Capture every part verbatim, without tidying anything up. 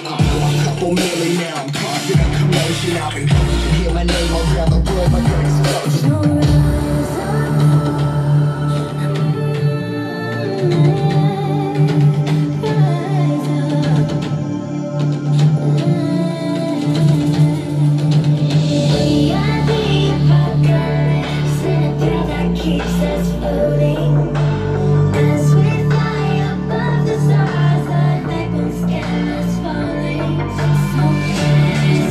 A couple million now, I'm causing a commotion. I've been coached to hear my name around the world like an explosion. Keeps us floating as we fly above the stars. The night will scan us falling. So crazy,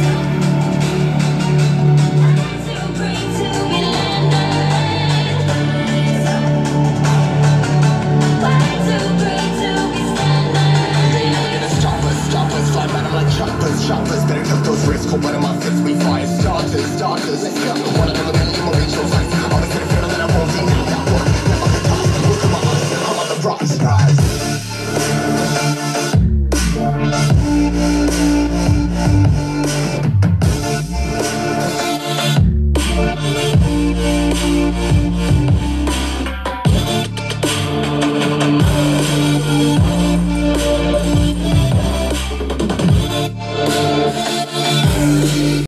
I'm too great to be landed. Way too great to be standing. They never gonna stop us, stop us. Fly by them like choppers, choppers. Better cut those risks. Hold one of my fists. We fire starters, starters. Let's go. One of them million more reach your fight. Always gonna feel that I won't be now. That work never gonna stop. Look at my eyes. I'm on the rock skies. We'll be right back.